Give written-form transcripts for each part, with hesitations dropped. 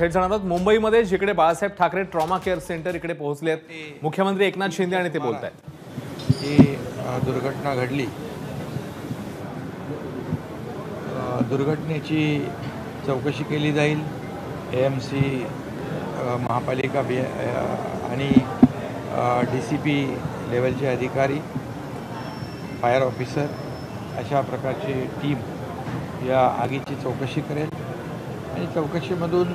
थेट जाणार आहोत मुंबईमध्ये, जिकडे Balasaheb Thackeray trauma care centre इकडे पोहोचले आहेत मुख्यमंत्री एकनाथ शिंदे आणि ते बोलत आहेत। ही दुर्घटना घडली, दुर्घटनेची चौकशी केली जाईल। AMC महापालिका आणि DCP लेवलचे अधिकारी, फायर ऑफिसर अशा प्रकारची टीम या आगीची चौकशी करेल आणि चौकशीमधून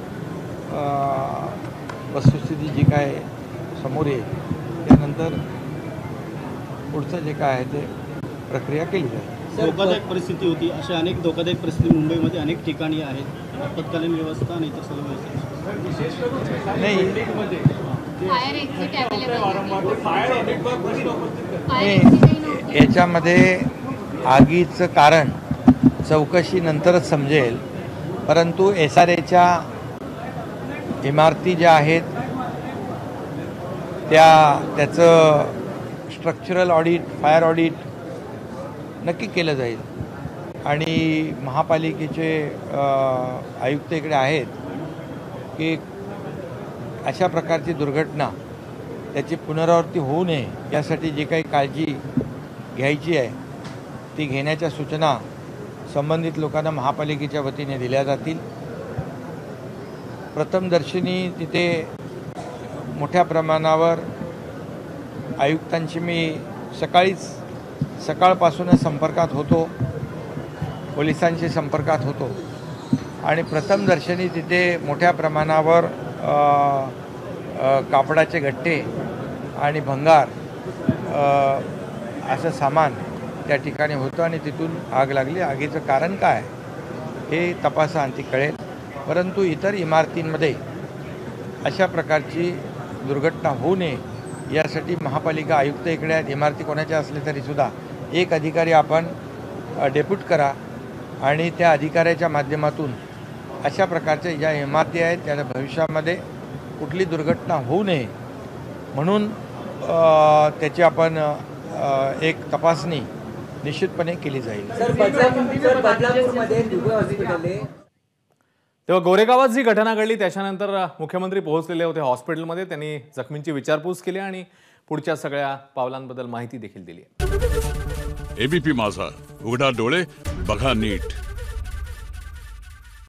वस्तुस्थिती जी काय समोर येईल त्यानंतर पुढचं जे काय आहे ते प्रक्रिया केली जाईल। धोकादायक परिस्थिती होती, अशा अनेक धोकादायक परिस्थिती मुंबईमध्ये अनेक ठिकाणी आहेत। आपत्कालीन व्यवस्था आणि इतर सर्व व्यवस्था नाही, याच्यामध्ये आगीचं कारण चौकशीनंतरच समजेल, परंतु SRAच्या इमारती ज्या आहेत त्याचं स्ट्रक्चरल ऑडिट, फायर ऑडिट नक्की केलं जाईल आणि महापालिकेचे आयुक्त इकडे आहेत की अशा प्रकारची दुर्घटना त्याची पुनरावृत्ती होऊ नये यासाठी जी काही काळजी घ्यायची आहे ती घेण्याच्या सूचना संबंधित लोकांना महापालिकेच्या वतीने दिल्या जातील। प्रथमदर्शनी तिथे मोठ्या प्रमाणावर आयुक्तांशी मी सकाळपासूनच संपर्कात होतो, पोलिसांशी संपर्कात होतो आणि प्रथमदर्शनी तिथे मोठ्या प्रमाणावर कापडाचे गट्टे आणि भंगार असं सामान त्या ठिकाणी होतं आणि तिथून आग लागली। आगीचं कारण काय हे तपासाअंती कळेल, परंतु इतर इमारतींमध्ये अशा प्रकारची दुर्घटना होऊ नये यासाठी महापालिका आयुक्त इकडे आहेत। इमारती कोणाच्या असल्या तरीसुद्धा एक अधिकारी आपण डेप्यूट करा आणि त्या अधिकाऱ्याच्या माध्यमातून अशा प्रकारच्या ज्या इमारती आहेत त्या भविष्यामध्ये कुठली दुर्घटना होऊ नये म्हणून त्याची आपण एक तपासणी निश्चितपणे केली जाईल। तेव्हा गोरेगावात जी घटना घडली त्याच्यानंतर मुख्यमंत्री पोहोचलेले होते हॉस्पिटलमध्ये। त्यांनी जखमींची विचारपूस केली आणि पुढच्या सगळ्या पावलांबद्दल माहिती देखील दिली। ABP माझा, उघडा डोळे बघा नीट।